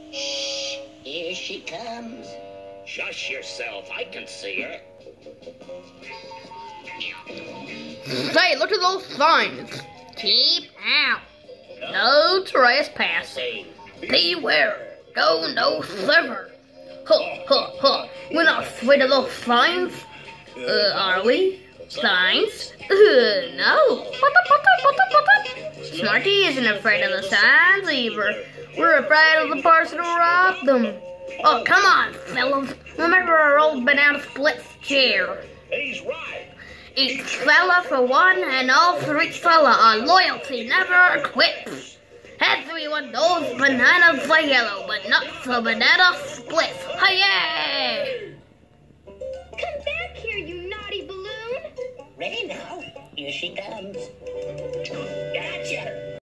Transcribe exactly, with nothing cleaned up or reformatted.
Shh, here she comes. Shush yourself, I can see her. Say, look at those signs. Keep out. No trespassing. Beware. Go no further. Huh, huh, huh. We're not afraid of those signs. Uh, are we? Signs? Uh, no. Smarty isn't afraid of the signs either. We're afraid of the person who robbed them. Oh, come on, fellas. Remember our old banana split chair. He's right. Each fella for one, and all for each fella. Our loyalty never quits. Everyone knows bananas are yellow, but not the banana split. Hi-yay! Come back here, you naughty balloon. Ready now? Here she comes.